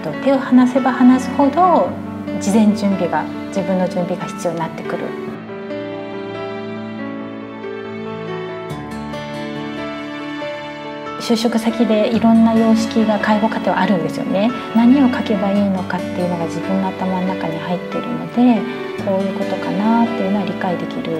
手を離せば離すほど事前準備が、自分の準備が必要になってくる。就職先でいろんな様式が介護家庭はあるんですよね。何を書けばいいのかっていうのが自分の頭の中に入っているので、こういうことかなっていうのは理解できる。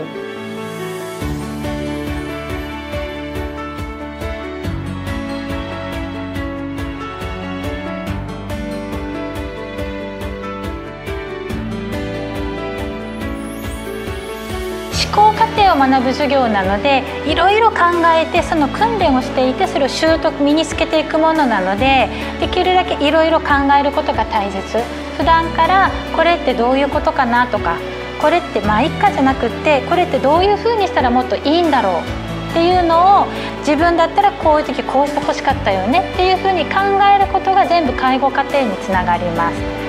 思考過程を学ぶ授業なので、いろいろ考えてその訓練をしていて、それを習得身につけていくものなので、できるだけいろいろ考えることが大切。普段からこれってどういうことかなとか、これってまあいっかじゃなくって、これってどういうふうにしたらもっといいんだろうっていうのを、自分だったらこういう時こうしてほしかったよねっていうふうに考えることが全部介護過程につながります。